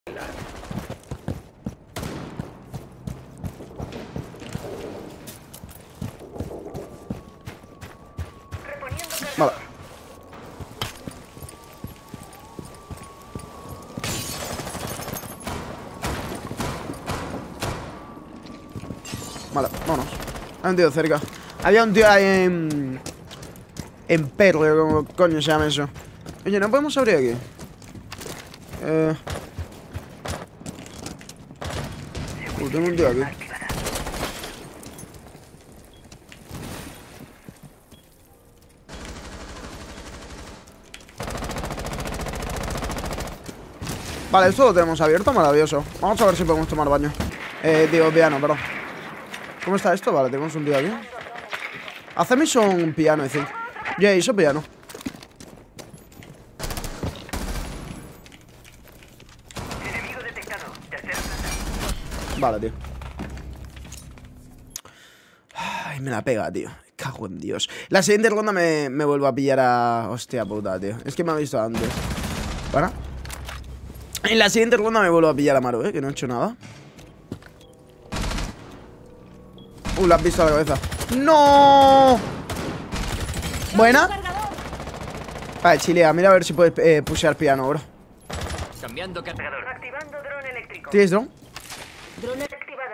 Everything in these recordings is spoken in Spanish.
Vale. Vale, vámonos. Hay un tío cerca. Había un tío ahí en Perle, como coño se llama eso. Oye, ¿no podemos abrir aquí? Tengo un tío aquí. Vale, esto lo tenemos abierto, maravilloso. Vamos a ver si podemos tomar baño. Digo, piano, perdón. ¿Cómo está esto? Vale, tenemos un tío aquí. Haceme son piano, I think. Yeah, hizo piano. Vale, tío. Ay, me la pega, tío. Cago en Dios. La siguiente ronda me vuelvo a pillar a... Hostia puta, tío. Es que me ha visto antes. ¿Para? En la siguiente ronda me vuelvo a pillar a Maru, que no he hecho nada. Le has visto a la cabeza. ¡No! Buena. Vale, chilea. Mira a ver si puedes pushear piano, bro. Cambiando cargador. Activando dron eléctrico. ¿Tienes drone? Drone activado.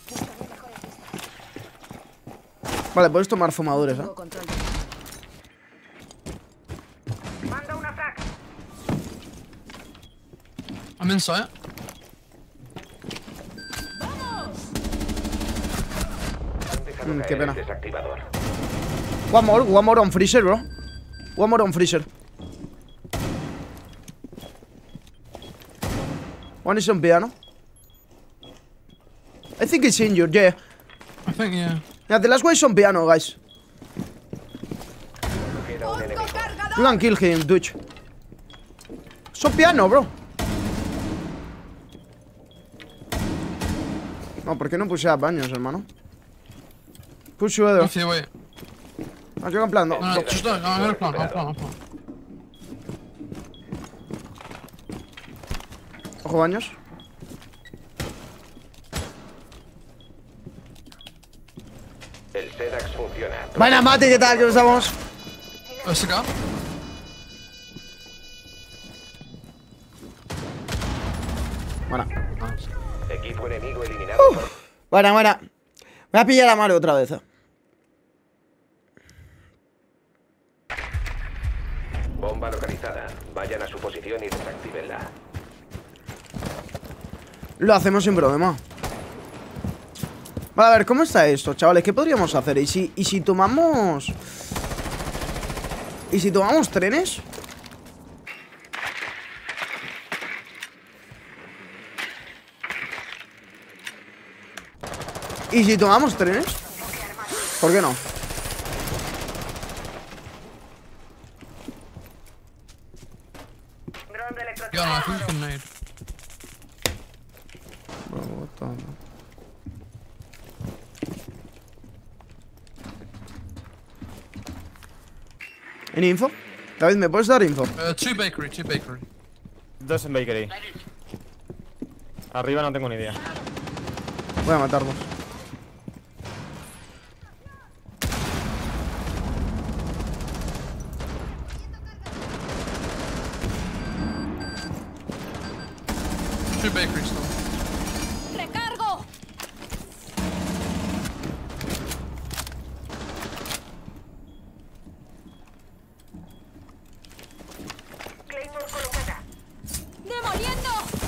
Vale, puedes tomar fumadores, ¿eh? Manda una frag. I'm inside. Qué pena. One more on freezer, bro. One more on freezer. One is on piano. I think it's injured, yeah. I think, yeah. Yeah, the last one is on piano, guys. You can kill him, dude. It's on piano, bro. No, ¿por qué no puse a baños, hermano? Push you, Edo. Okay, wait. Ah, yo en plan, no. No, just don't. I'm gonna plan. I'll plan. Ojo, baños. El Sedax funciona. Buenas, Mati, ¿qué tal? ¿Cómo estamos? A cigar? Buena. Equipo enemigo eliminado. Buena, buena. Voy a pillar a Mario otra vez. Bomba localizada. Vayan a su posición y desactívenla. Lo hacemos sin problema. Vale, a ver, ¿cómo está esto, chavales? ¿Qué podríamos hacer? ¿Y si tomamos... ¿Y si tomamos trenes? ¿Y si tomamos trenes? ¿Por qué no? Dron de electricidad. Yeah, no, I think you can nade. ¿En info? David, ¿me puedes dar info? Two bakery. Dos en bakery. Arriba no tengo ni idea. Voy a matarlos. Two bakeries still. ¡Recargo! Claymore colocada. ¡Demoliendo!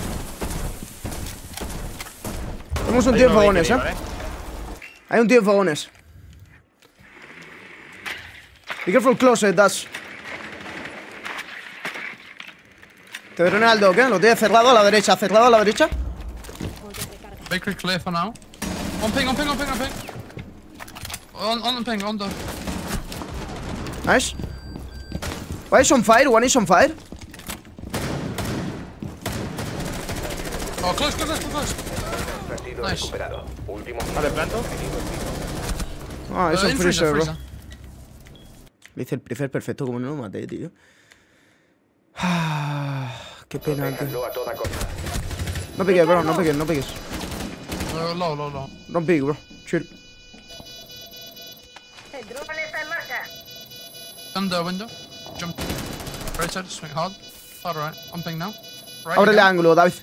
Tenemos un tío en fogones, ¿eh? Hay un tío en fogones. Be careful close, Dash. Te veré al dog, ¿eh? Lo tiene cerrado a la derecha. ¿Cerrado a la derecha? Bakery clear for now. On ping. On the dog. Nice. One is on fire, one is on fire. Oh, close. Ha sido Nice. recuperado. Último. Vale, planto. Ah, es un In freezer, bro. freezer. Le hice el prefer perfecto, como no lo maté, tío. Ah, qué pena, tío. Protéjanlo a toda costa. No piques, bro, no piques, no piques. Low. Don't pick, bro. Chill. El dron está en marcha. On the window. Jump. Right side, swing hard. Hard right. I'm ping now. Right Ábrele again. ángulo, David.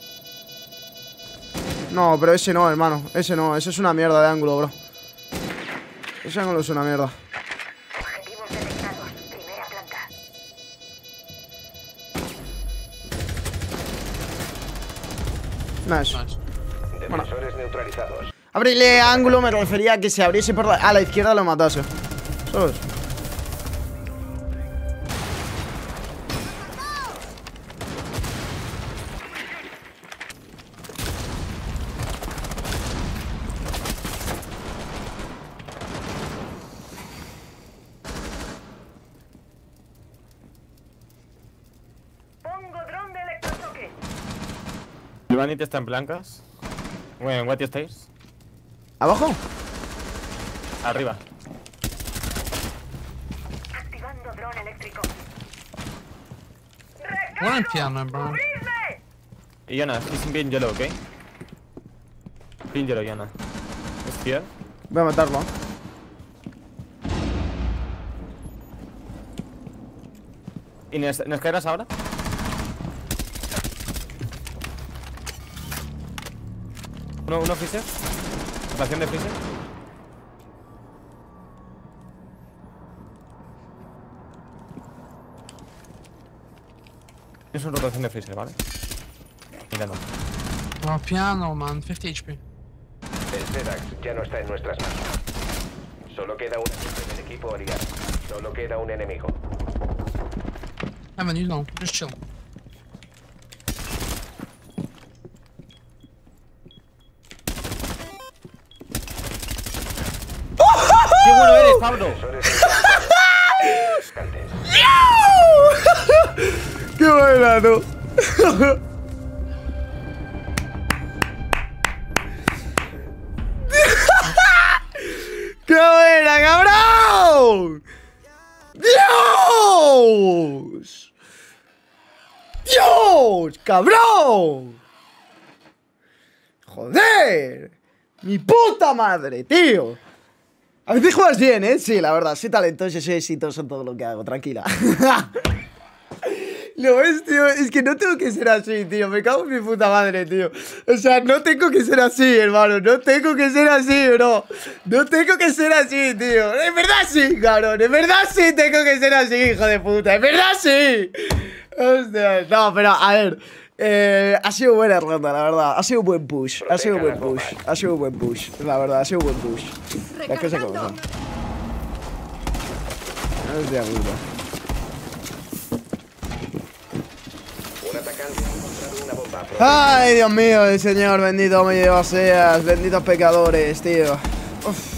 No, pero ese no, hermano. Ese no, ese es una mierda de ángulo, bro. Ese ángulo es una mierda. Objetivos detectados. Primera planta. Nice. Nice. Defensores neutralizados. Abrirle ángulo me refería a que se abriese por a la izquierda lo matase. ¿Sabes? Pongo dron de electrochoque. Vanity está en blancas. Bueno, what stairs. ¿Abajo? Arriba. Activando dron eléctrico. One in piano, bro. ¡Cubrirme! Iona, he's in being yellow, okay? Being yellow, Iona. Is here? Voy a matarlo. ¿Y en escaleras ahora? Uno freezer. Rotación de freezer. Es una rotación de freezer, ¿vale? Mirando. Oh, piano, man. 50 HP. El Zedax ya no está en nuestras manos. Solo queda un agente del equipo aliado. Solo queda un enemigo. Evan, you know. Just chill. ¡Qué bueno eres, Pablo! Defensores neutralizados. ¡Qué buena, tú! ¡Qué buena, cabrón! ¡Dios! ¡Dios! ¡Cabrón! ¡Joder! ¡Mi puta madre, tío! A veces juegas bien, ¿eh? Sí, la verdad, soy talentoso, soy exitoso en todo lo que hago, tranquila. Lo ves, tío, es que no tengo que ser así, tío. Me cago en mi puta madre, tío. O sea, no tengo que ser así, hermano. No tengo que ser así, bro. No tengo que ser así, tío. En verdad sí, cabrón. En verdad sí tengo que ser así, hijo de puta. En verdad sí. Hostia. No, pero a ver. Ha sido buena ronda, la verdad. Ha sido un buen push. Ha sido un buen push. Ha sido un buen push. La verdad, ha sido un buen push. Las cosas como son. Hostia puta. Un atacante ha encontrado una bomba. Ay, Dios mío, el Señor, bendito me Dios seas, benditos pecadores, tío. Uf.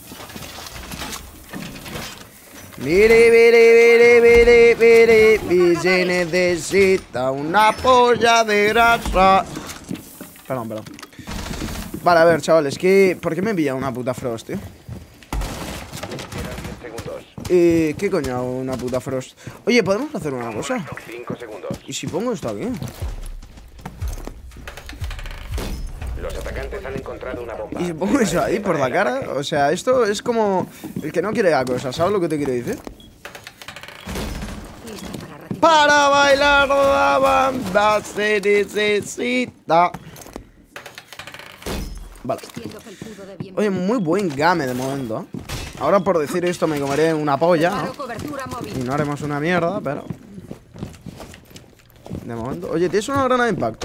Se necesita una polla de grasa. Perdón. Vale, a ver, chavales, ¿por qué me envía una puta Frost, tío? Quedan 10 segundos. ¿Qué coño hago una puta Frost? Oye, ¿podemos hacer una cosa? 5 segundos. ¿Y si pongo esto aquí? Los atacantes han encontrado una bomba. ¿Y si pongo eso ahí por la cara? O sea, esto es como el que no quiere la cosa, ¿sabes lo que te quiero decir? Para bailar la banda se necesita. Vale. Oye, muy buen game de momento, ¿eh? Ahora por decir esto me comeré una polla, ¿no? Y no haremos una mierda, pero... De momento... Oye, tienes una granada de impacto.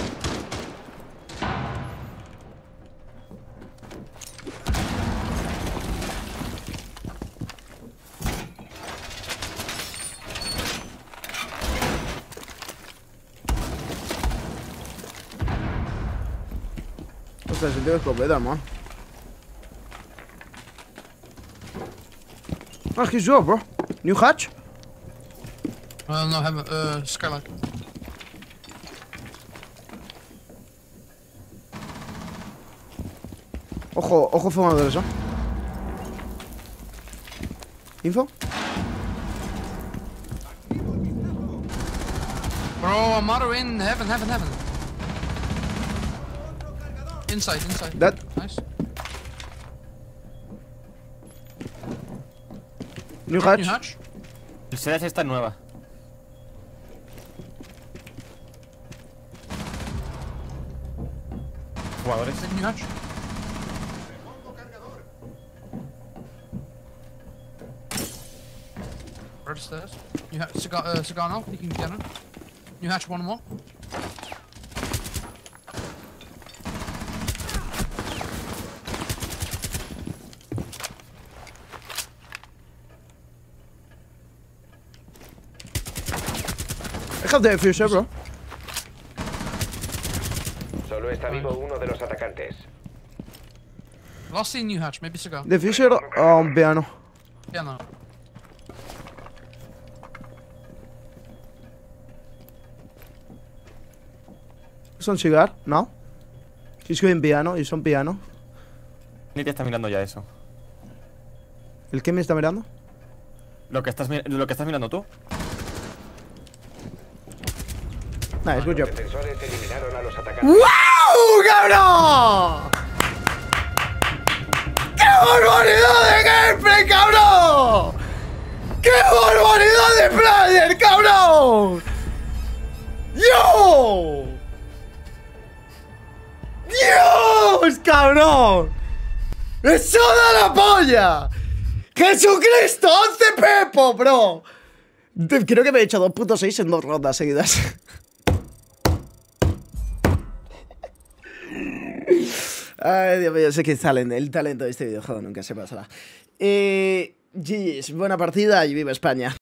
Ostras, el tío escopeta, hermano. Ah, he's job, bro. New hatch? No, have Skylight. Ojo fumadores, ¿eh? ¿Info? Bro, Amaru in heaven. Inside. Dead. Nice. New hatch. New hatch. El Sedax está nueva. Jugadores. Big new hatch. Red stairs. New hatch. Cigar now. He can get in. New hatch, one more. I have the diffuser, bro. Solo está vivo uno de los atacantes. Last seen new hatch. Maybe cigar. Diffuser on piano. Yeah, no. He's on cigar now. He's going piano. He's on piano. Ni te está mirando ya eso. ¿El qué me está mirando? Lo que estás mirando tú. Nice, good Los job. defensores eliminaron a los atacantes. ¡Wow, cabrón! ¡Qué barbaridad de gameplay, cabrón! ¡Qué barbaridad de player, cabrón! ¡Yo! ¡Dios, cabrón! ¡Eso da la polla! ¡Jesucristo! ¡11 pepo, bro! Creo que me he hecho 2.6 en 2 rondas seguidas. Ay, Dios mío, sé que el talento de este videojuego nunca se pasará. GG's, buena partida y viva España.